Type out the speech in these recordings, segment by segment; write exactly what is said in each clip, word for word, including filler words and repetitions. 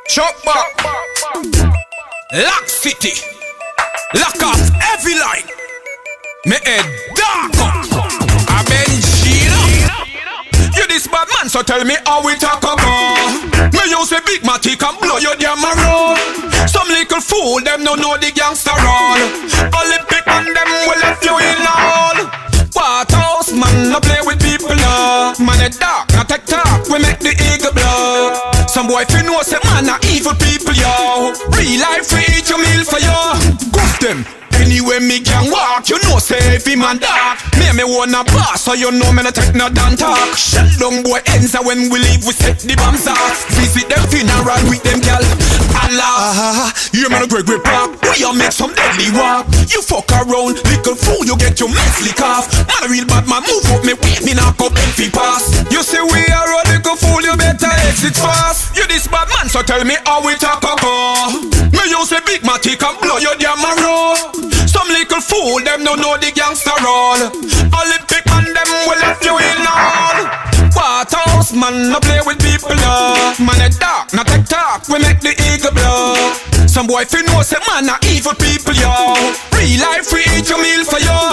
Chuck back, Lock City, lock off every light. Me head dark up, I Benjina. You this bad man, so tell me how we talk about. Me use a big matic and blow your damn around. Some little fool, them no know the gangster roll. Olympic and them will let you in all. Waterhouse man, no play with people now. Man a dark, not take talk, we make the eagle blow. Some boy fi know say man a evil people yo. Real life we eat your meal for yo. Goof them. Anyway me can walk, you know say if him man dark. Me me wanna boss, so you know me no take no damn talk. Shut down boy ends and when we leave we set the bombs off. Visit them funeral with them gal. Allah, you man a great great park. We all make some deadly walk. You fuck around, little fool, you get your mess lick off. Man a real bad man, move up me wait me knock up them fi pass. You say we are a little fool, you better exit fast. You this bad man, so tell me how we talk about. Me use a big matic and blow your damn arrow. Some little fool, them no know the gangster roll. Olympic man, them will let you in all. Waterhouse man, no play with people no. Man a dark, not take talk, we make the eagle blow. Some boy fi know say man a evil people yo. Real life we eat your meal for yo.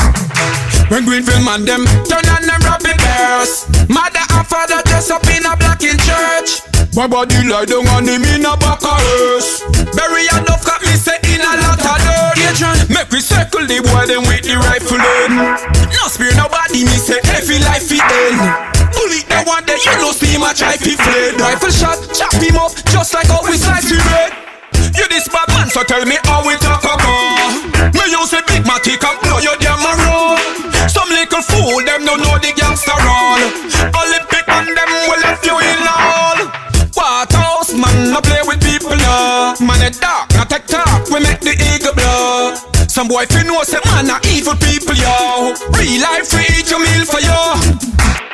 When Greenfield man them turn on them rabbit bears. Mother and father dress up in a black in church. My body lie down on him in a back of hearse. Bury a dove cut me say in a lot of dirt. Adrian, make we circle the boy them with the rifle in. No spear nobody me say every life it end. Bullet the one that you know see my try fi fled. Rifle shot, chop him up just like how we slice him red. You this bad man, so tell me how we talk about. Me use a big matic and blow your damn arrow. Some little fool, them don't know the gangster roll. Olympic and them will let you in all. Waterhouse man, no play with people no. Man a dark, not take talk, we make the eagle blow. Some boy fi know say man a evil people yo. Real life we eat your meal for yo.